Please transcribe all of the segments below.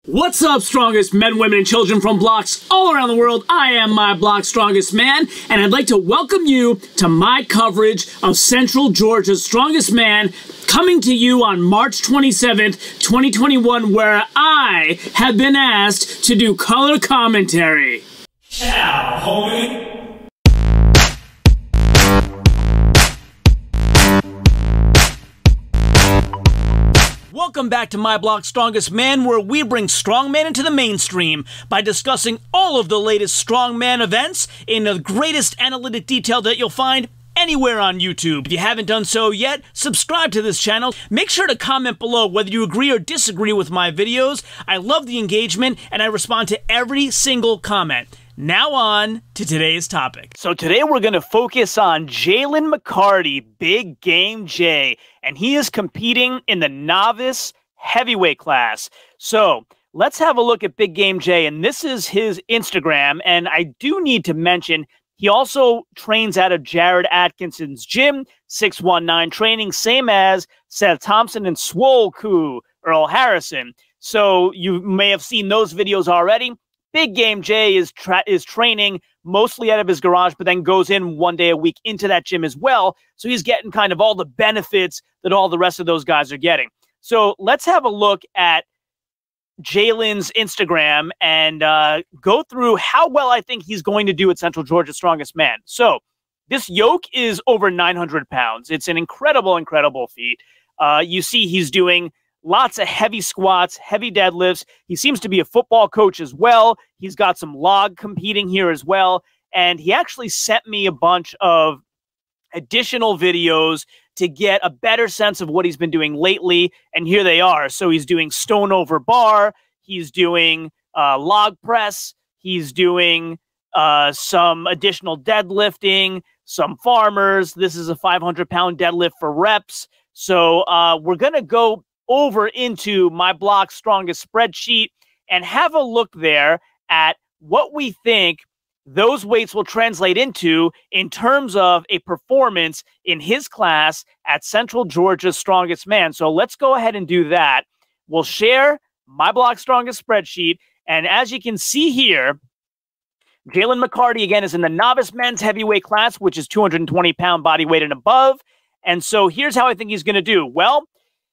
What's up, strongest men, women, and children from blocks all around the world? I am my block's strongest man, and I'd like to welcome you to my coverage of Central Georgia's strongest man, coming to you on March 27th, 2021, where I have been asked to do color commentary. Ciao, homie. Welcome back to My Block's Strongest Man, where we bring strongman into the mainstream by discussing all of the latest strongman events in the greatest analytic detail that you'll find anywhere on YouTube. If you haven't done so yet, subscribe to this channel. Make sure to comment below whether you agree or disagree with my videos. I love the engagement, and I respond to every single comment. Now on to today's topic. So today we're going to focus on Jalen McCarty, Big Game J, and he is competing in the novice heavyweight class. So let's have a look at Big Game J, and this is his Instagram, and I do need to mention he also trains out of Jared Atkinson's gym, 619 training, same as Seth Thompson and Swole Koo, Earl Harrison. So you may have seen those videos already. Big Game J is training mostly out of his garage, but then goes in one day a week into that gym as well. So he's getting kind of all the benefits that all the rest of those guys are getting. So let's have a look at Jalen's Instagram and go through how well I think he's going to do at Central Georgia's Strongest Man. So this yoke is over 900 pounds. It's an incredible, incredible feat. You see he's doing lots of heavy squats, heavy deadlifts. He seems to be a football coach as well. He's got some log competing here as well. And he actually sent me a bunch of additional videos to get a better sense of what he's been doing lately. And here they are. So he's doing stone over bar. He's doing log press. He's doing some additional deadlifting, some farmers. This is a 500-pound deadlift for reps. So we're going to go over into my block's strongest spreadsheet and have a look there at what we think those weights will translate into in terms of a performance in his class at Central Georgia's Strongest Man. So let's go ahead and do that. We'll share my block's strongest spreadsheet. And as you can see here, Jalen McCarty, again, is in the novice men's heavyweight class, which is 220-pound body weight and above. And so here's how I think he's going to do. Well,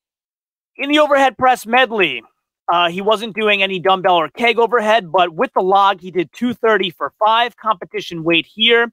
in the overhead press medley, he wasn't doing any dumbbell or keg overhead, but with the log, he did 230 for 5. Competition weight here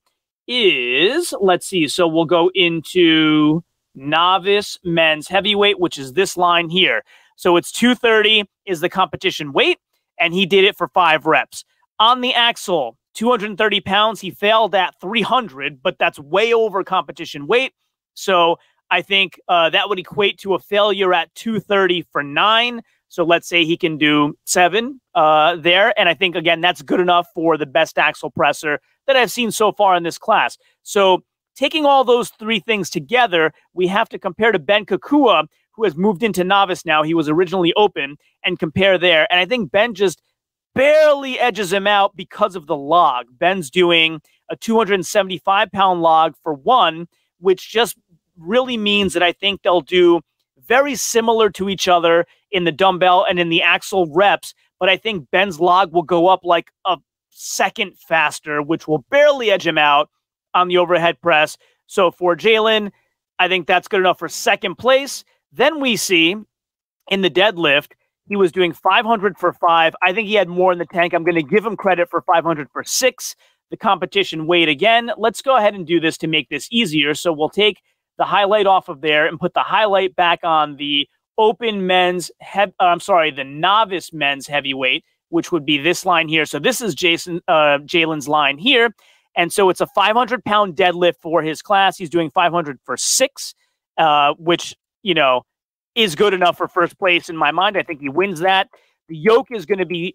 is, let's see, so we'll go into novice men's heavyweight, which is this line here. So it's 230 is the competition weight, and he did it for 5 reps. On the axle, 230 pounds, he failed at 300, but that's way over competition weight. So I think that would equate to a failure at 230 for 9. So let's say he can do 7 there. And I think, again, that's good enough for the best axle presser that I've seen so far in this class. So taking all those 3 things together, we have to compare to Ben Kakua, who has moved into novice now. He was originally open, and compare there. And I think Ben just barely edges him out because of the log. Ben's doing a 275-pound log for 1, which just really means that I think they'll do very similar to each other in the dumbbell and in the axle reps, but I think Ben's log will go up like a second faster, which will barely edge him out on the overhead press. So for Jalen, I think that's good enough for second place. Then we see in the deadlift, he was doing 500 for 5. I think he had more in the tank. I'm going to give him credit for 500 for 6. The competition weight again. Let's go ahead and do this to make this easier. So we'll take the highlight off of there and put the highlight back on the open men's, the novice men's heavyweight, which would be this line here. So this is Jalen's line here. And so it's a 500-pound deadlift for his class. He's doing 500 for 6, which, you know, is good enough for first place in my mind. I think he wins that. The yoke is going to be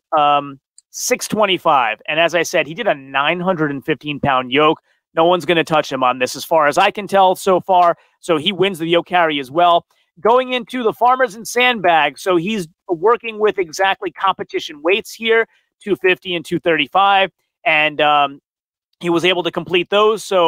625. And as I said, he did a 915-pound yoke. No one's going to touch him on this as far as I can tell so far. So he wins the yoke carry as well. Going into the farmers and sandbags. So he's working with exactly competition weights here, 250 and 235. And he was able to complete those. So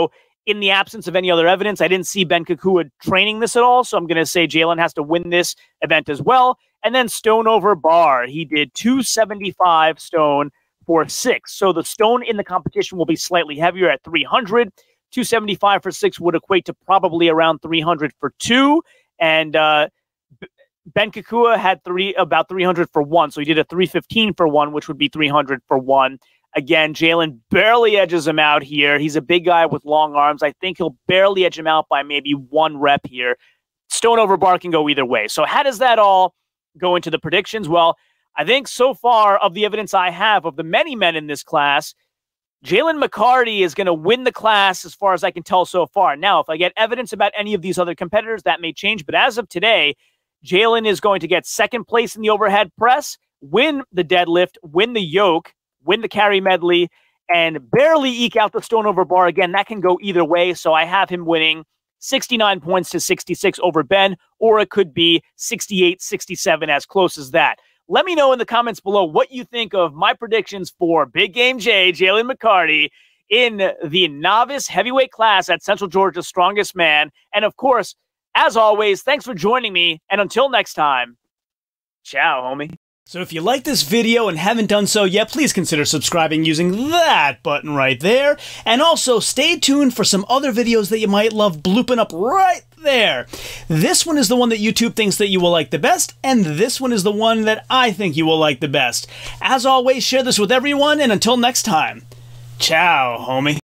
in the absence of any other evidence, I didn't see Ben Kakua training this at all, so I'm going to say Jalen has to win this event as well. And then stone over bar, he did 275 stone for 6. So the stone in the competition will be slightly heavier at 300. 275 for 6 would equate to probably around 300 for 2. And Ben Kakua had about 300 for 1. So he did a 315 for 1, which would be 300 for 1. Again, Jalen barely edges him out here. He's a big guy with long arms. I think he'll barely edge him out by maybe 1 rep here. Stone over bar can go either way. So how does that all go into the predictions? Well, I think so far of the evidence I have of the many men in this class, Jalen McCarty is going to win the class as far as I can tell so far. Now, if I get evidence about any of these other competitors, that may change. But as of today, Jalen is going to get 2nd place in the overhead press, win the deadlift, win the yoke, win the carry medley, and barely eke out the stone over bar. Again, that can go either way. So I have him winning 69 points to 66 over Ben, or it could be 68-67, as close as that. Let me know in the comments below what you think of my predictions for Big Game J, Jalen McCarty, in the novice heavyweight class at Central Georgia's Strongest Man. And of course, as always, thanks for joining me. And until next time, ciao, homie. So if you like this video and haven't done so yet, please consider subscribing using that button right there. And also stay tuned for some other videos that you might love blooping up right there. This one is the one that YouTube thinks that you will like the best, and this one is the one that I think you will like the best. As always, share this with everyone, and until next time, ciao, homie.